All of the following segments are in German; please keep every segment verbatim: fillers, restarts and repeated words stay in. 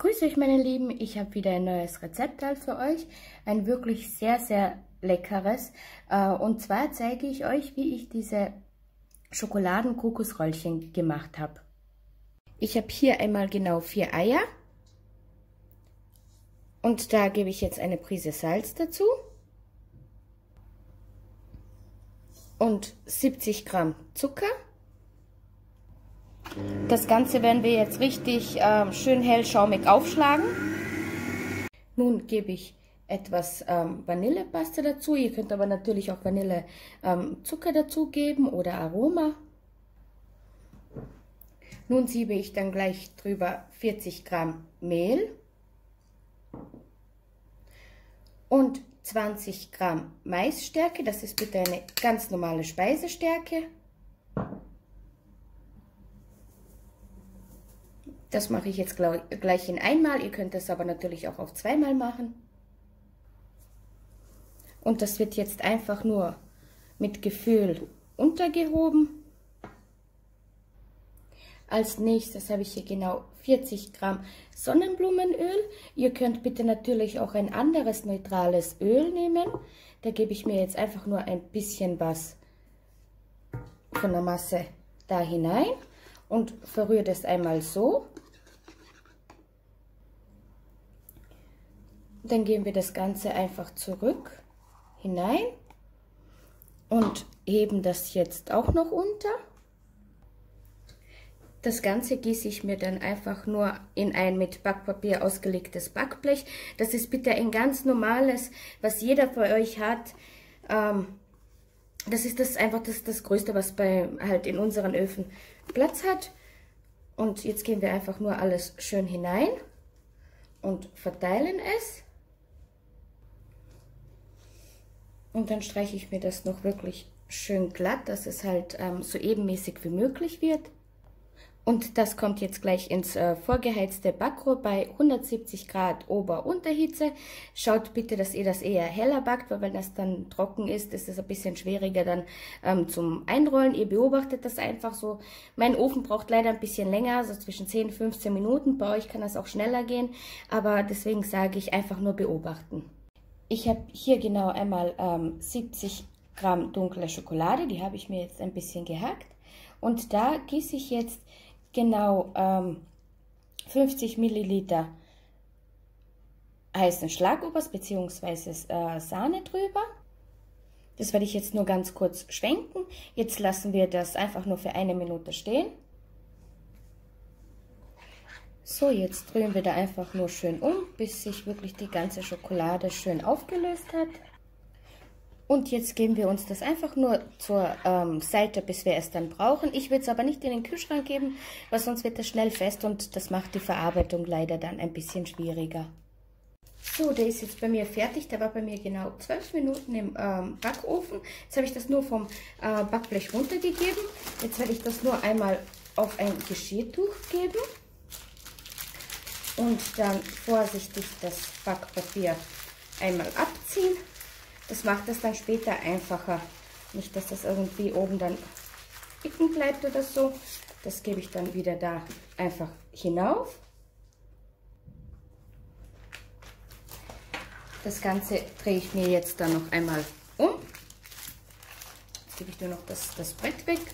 Grüß euch meine Lieben, ich habe wieder ein neues Rezept für euch, ein wirklich sehr, sehr leckeres. Und zwar zeige ich euch, wie ich diese Schokoladen-Kokosröllchen gemacht habe. Ich habe hier einmal genau vier Eier und da gebe ich jetzt eine Prise Salz dazu und siebzig Gramm Zucker. Das Ganze werden wir jetzt richtig äh, schön hell schaumig aufschlagen. Nun gebe ich etwas ähm, Vanillepaste dazu. Ihr könnt aber natürlich auch Vanillezucker ähm, dazu geben oder Aroma. Nun siebe ich dann gleich drüber vierzig Gramm Mehl und zwanzig Gramm Maisstärke. Das ist bitte eine ganz normale Speisestärke. Das mache ich jetzt gleich in einmal, ihr könnt das aber natürlich auch auf zweimal machen. Und das wird jetzt einfach nur mit Gefühl untergehoben. Als nächstes habe ich hier genau vierzig Gramm Sonnenblumenöl. Ihr könnt bitte natürlich auch ein anderes neutrales Öl nehmen. Da gebe ich mir jetzt einfach nur ein bisschen was von der Masse da hinein und verrühre das einmal so. Dann geben wir das Ganze einfach zurück hinein und heben das jetzt auch noch unter. Das Ganze gieße ich mir dann einfach nur in ein mit Backpapier ausgelegtes Backblech. Das ist bitte ein ganz normales, was jeder von euch hat. Ähm, das ist das einfach das, das Größte, was bei halt in unseren Öfen Platz hat. Und jetzt geben wir einfach nur alles schön hinein und verteilen es. Und dann streiche ich mir das noch wirklich schön glatt, dass es halt ähm, so ebenmäßig wie möglich wird. Und das kommt jetzt gleich ins äh, vorgeheizte Backrohr bei hundertsiebzig Grad Ober-Unterhitze. Schaut bitte, dass ihr das eher heller backt, weil wenn das dann trocken ist, ist es ein bisschen schwieriger dann ähm, zum Einrollen. Ihr beobachtet das einfach so. Mein Ofen braucht leider ein bisschen länger, so zwischen zehn und fünfzehn Minuten. Bei euch kann das auch schneller gehen, aber deswegen sage ich einfach nur beobachten. Ich habe hier genau einmal ähm, siebzig Gramm dunkle Schokolade, die habe ich mir jetzt ein bisschen gehackt. Und da gieße ich jetzt genau ähm, fünfzig Milliliter heißen Schlagobers bzw. Äh, Sahne drüber. Das werde ich jetzt nur ganz kurz schwenken. Jetzt lassen wir das einfach nur für eine Minute stehen. So, jetzt rühren wir da einfach nur schön um, bis sich wirklich die ganze Schokolade schön aufgelöst hat. Und jetzt geben wir uns das einfach nur zur ähm, Seite, bis wir es dann brauchen. Ich will es aber nicht in den Kühlschrank geben, weil sonst wird es schnell fest und das macht die Verarbeitung leider dann ein bisschen schwieriger. So, der ist jetzt bei mir fertig. Der war bei mir genau zwölf Minuten im ähm, Backofen. Jetzt habe ich das nur vom äh, Backblech runtergegeben. Jetzt werde ich das nur einmal auf ein Geschirrtuch geben. Und dann vorsichtig das Backpapier einmal abziehen. Das macht es dann später einfacher. Nicht, dass das irgendwie oben dann dicken bleibt oder so. Das gebe ich dann wieder da einfach hinauf. Das Ganze drehe ich mir jetzt dann noch einmal um. Jetzt gebe ich nur noch das, das Brett weg.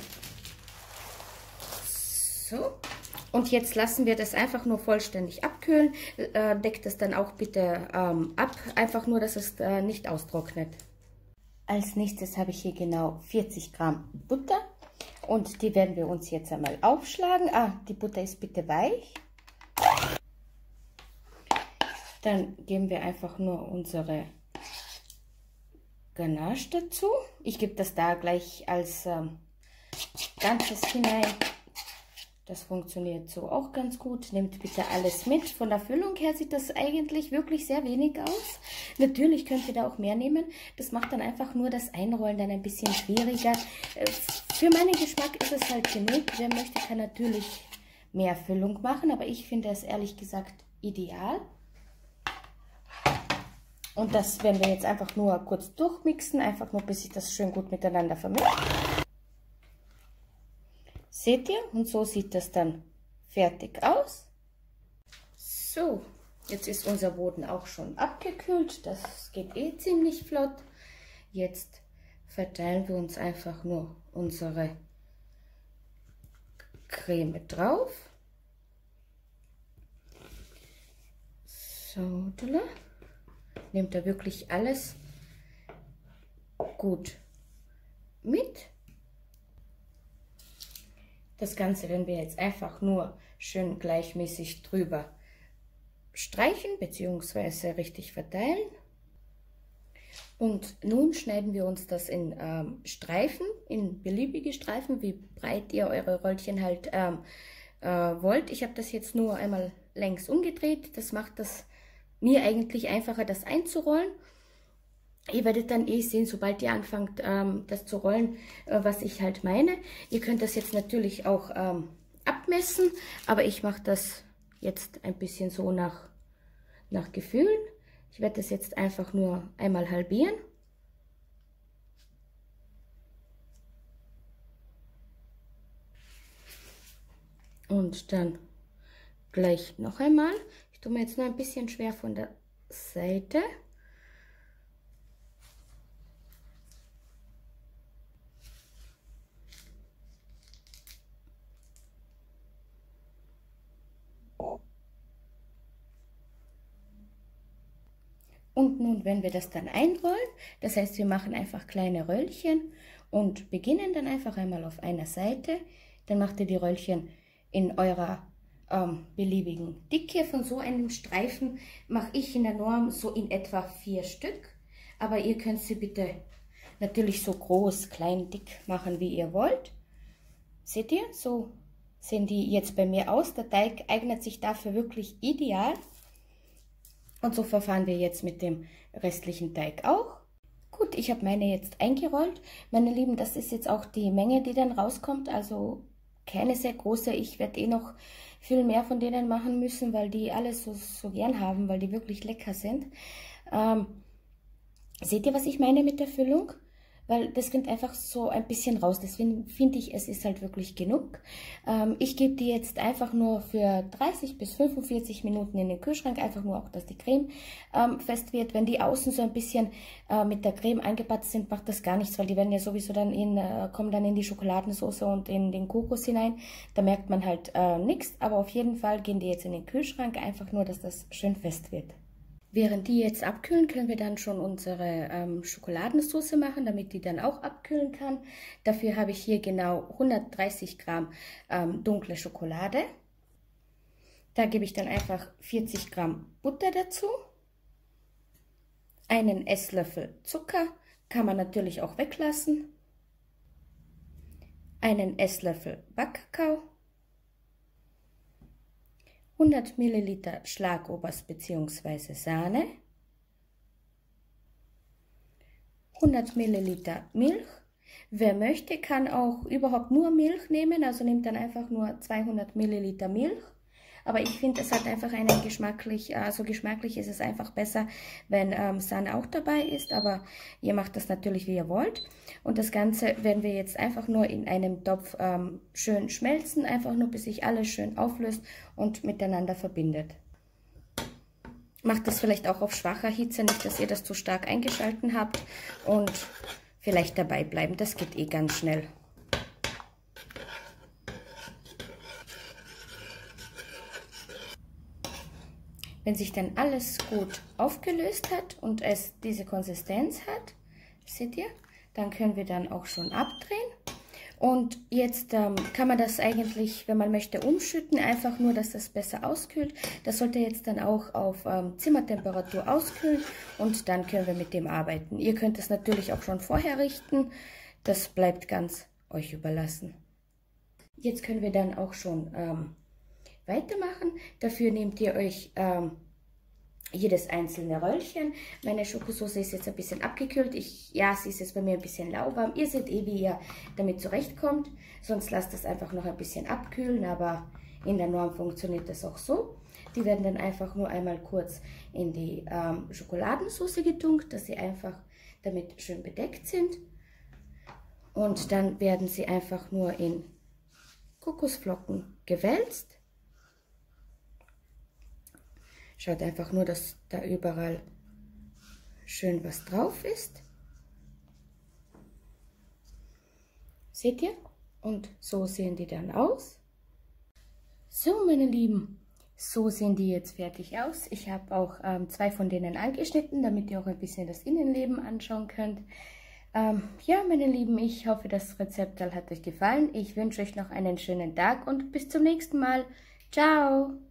So. Und jetzt lassen wir das einfach nur vollständig abkühlen. Äh, deckt das dann auch bitte ähm, ab, einfach nur, dass es äh, nicht austrocknet. Als nächstes habe ich hier genau vierzig Gramm Butter und die werden wir uns jetzt einmal aufschlagen. Ah, die Butter ist bitte weich. Dann geben wir einfach nur unsere Ganache dazu. Ich gebe das da gleich als ähm, Ganzes hinein. Das funktioniert so auch ganz gut. Nehmt bitte alles mit. Von der Füllung her sieht das eigentlich wirklich sehr wenig aus. Natürlich könnt ihr da auch mehr nehmen. Das macht dann einfach nur das Einrollen dann ein bisschen schwieriger. Für meinen Geschmack ist es halt genug. Wer möchte, kann natürlich mehr Füllung machen. Aber ich finde es ehrlich gesagt ideal. Und das werden wir jetzt einfach nur kurz durchmixen. Einfach nur, bis sich das schön gut miteinander vermischt. Seht ihr? Und so sieht das dann fertig aus. So, jetzt ist unser Boden auch schon abgekühlt. Das geht eh ziemlich flott. Jetzt verteilen wir uns einfach nur unsere Creme drauf. So, nehmt da wirklich alles gut mit. Das Ganze werden wir jetzt einfach nur schön gleichmäßig drüber streichen bzw. richtig verteilen. Und nun schneiden wir uns das in ähm, Streifen, in beliebige Streifen, wie breit ihr eure Röllchen halt ähm, äh, wollt. Ich habe das jetzt nur einmal längs umgedreht. Das macht das mir eigentlich einfacher, das einzurollen. Ihr werdet dann eh sehen, sobald ihr anfangt, ähm, das zu rollen, äh, was ich halt meine. Ihr könnt das jetzt natürlich auch ähm, abmessen, aber ich mache das jetzt ein bisschen so nach, nach Gefühlen. Ich werde das jetzt einfach nur einmal halbieren. Und dann gleich noch einmal. Ich tue mir jetzt nur ein bisschen schwer von der Seite. Und nun, wenn wir das dann einrollen, das heißt, wir machen einfach kleine Röllchen und beginnen dann einfach einmal auf einer Seite. Dann macht ihr die Röllchen in eurer ähm, beliebigen Dicke. Von so einem Streifen mache ich in der Norm so in etwa vier Stück. Aber ihr könnt sie bitte natürlich so groß, klein, dick machen, wie ihr wollt. Seht ihr? So sehen die jetzt bei mir aus. Der Teig eignet sich dafür wirklich ideal. Und so verfahren wir jetzt mit dem restlichen Teig auch. Gut, ich habe meine jetzt eingerollt. Meine Lieben, das ist jetzt auch die Menge, die dann rauskommt. Also keine sehr große. Ich werde eh noch viel mehr von denen machen müssen, weil die alle so, so gern haben, weil die wirklich lecker sind. Ähm, seht ihr, was ich meine mit der Füllung? Weil das kommt einfach so ein bisschen raus. Deswegen finde ich, es ist halt wirklich genug. Ähm, ich gebe die jetzt einfach nur für dreißig bis fünfundvierzig Minuten in den Kühlschrank. Einfach nur auch, dass die Creme ähm, fest wird. Wenn die außen so ein bisschen äh, mit der Creme eingepatzt sind, macht das gar nichts, weil die werden ja sowieso dann in, äh, kommen dann in die Schokoladensauce und in den Kokos hinein. Da merkt man halt äh, nichts. Aber auf jeden Fall gehen die jetzt in den Kühlschrank. Einfach nur, dass das schön fest wird. Während die jetzt abkühlen, können wir dann schon unsere ähm, Schokoladensauce machen, damit die dann auch abkühlen kann. Dafür habe ich hier genau hundertdreißig Gramm ähm, dunkle Schokolade. Da gebe ich dann einfach vierzig Gramm Butter dazu. Einen Esslöffel Zucker, kann man natürlich auch weglassen. Einen Esslöffel Backkakao. hundert Milliliter Schlagobers bzw. Sahne, hundert Milliliter Milch. Wer möchte, kann auch überhaupt nur Milch nehmen, also nimmt dann einfach nur zweihundert Milliliter Milch. Aber ich finde, es hat einfach einen geschmacklich, also geschmacklich ist es einfach besser, wenn ähm, Sahne auch dabei ist, aber ihr macht das natürlich, wie ihr wollt. Und das Ganze werden wir jetzt einfach nur in einem Topf ähm, schön schmelzen, einfach nur bis sich alles schön auflöst und miteinander verbindet. Macht das vielleicht auch auf schwacher Hitze, nicht, dass ihr das zu stark eingeschalten habt und vielleicht dabei bleiben, das geht eh ganz schnell. Wenn sich dann alles gut aufgelöst hat und es diese Konsistenz hat, seht ihr, dann können wir dann auch schon abdrehen. Und jetzt ähm, kann man das eigentlich, wenn man möchte, umschütten, einfach nur, dass das besser auskühlt. Das sollte jetzt dann auch auf ähm, Zimmertemperatur auskühlen und dann können wir mit dem arbeiten. Ihr könnt es natürlich auch schon vorher richten, das bleibt ganz euch überlassen. Jetzt können wir dann auch schon ähm, weitermachen. Dafür nehmt ihr euch ähm, jedes einzelne Röllchen. Meine Schokosauce ist jetzt ein bisschen abgekühlt. Ich, ja, sie ist jetzt bei mir ein bisschen lauwarm. Ihr seht eh, wie ihr damit zurechtkommt. Sonst lasst das einfach noch ein bisschen abkühlen, aber in der Norm funktioniert das auch so. Die werden dann einfach nur einmal kurz in die ähm, Schokoladensauce getunkt, dass sie einfach damit schön bedeckt sind. Und dann werden sie einfach nur in Kokosflocken gewälzt. Schaut einfach nur, dass da überall schön was drauf ist. Seht ihr? Und so sehen die dann aus. So, meine Lieben, so sehen die jetzt fertig aus. Ich habe auch ähm, zwei von denen angeschnitten, damit ihr auch ein bisschen das Innenleben anschauen könnt. Ähm, ja, meine Lieben, ich hoffe, das Rezept hat euch gefallen. Ich wünsche euch noch einen schönen Tag und bis zum nächsten Mal. Ciao!